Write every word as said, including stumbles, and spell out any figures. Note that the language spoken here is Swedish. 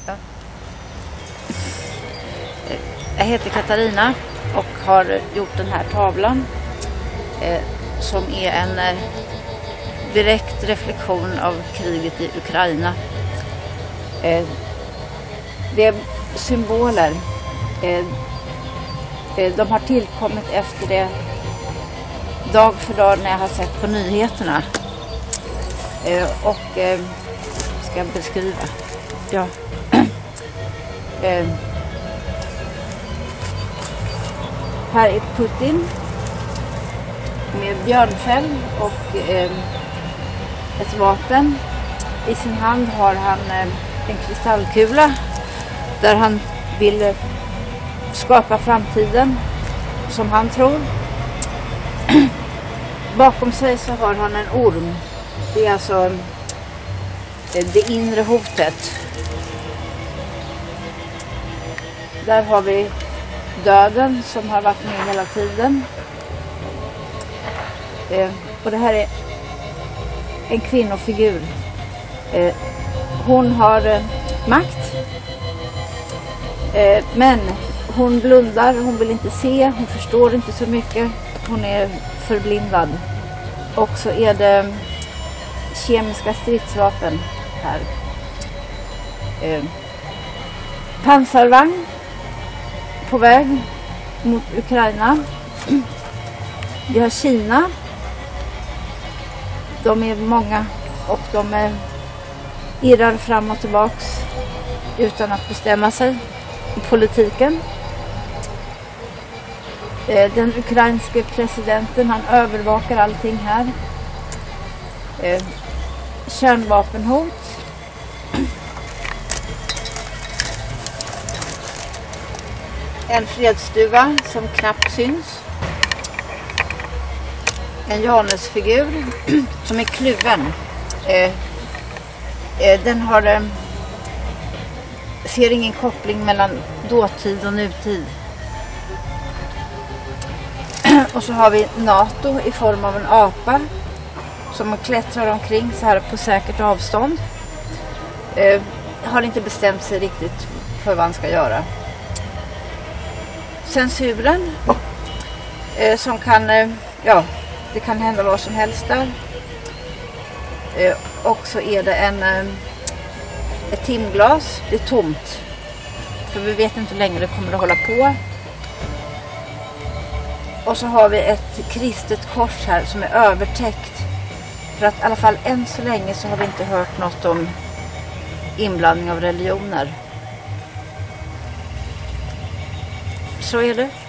Ja. Jag heter Katarina och har gjort den här tavlan eh, som är en eh, direkt reflektion av kriget i Ukraina. Eh, det är symboler. Eh, eh, de har tillkommit efter det dag för dag när jag har sett på nyheterna. Eh, och eh, ska jag beskriva. Ja. eh, här är Putin med björnfäll och eh, ett vapen. I sin hand har han eh, en kristallkula där han vill eh, skapa framtiden som han tror. Bakom sig så har han en orm. Det är alltså eh, det inre hotet. Där har vi döden som har varit med hela tiden. Eh, och det här är en kvinnofigur. Eh, hon har eh, makt. Eh, men hon blundar, hon vill inte se, hon förstår inte så mycket. Hon är förblindad. Och så är det kemiska stridsvapen här. Eh, pansarvagn på väg mot Ukraina. Vi har Kina. De är många och de är irrar fram och tillbaks utan att bestämma sig i politiken. Den ukrainske presidenten, han övervakar allting här. Kärnvapenhot. En fredsstuga som knappt syns. En Janusfigur som är kluven. Eh, eh, den har eh, ser ingen koppling mellan dåtid och nutid. Och så har vi NATO i form av en apa som klättrar omkring så här på säkert avstånd. Eh, har inte bestämt sig riktigt för vad han ska göra. Censuren eh, som kan, eh, ja, det kan hända vad som helst där. Eh, och så är det en, eh, ett timglas, det är tomt. För vi vet inte hur länge det kommer att hålla på. Och så har vi ett kristet kors här som är övertäckt. För att i alla fall än så länge så har vi inte hört något om inblandning av religioner. Så är det.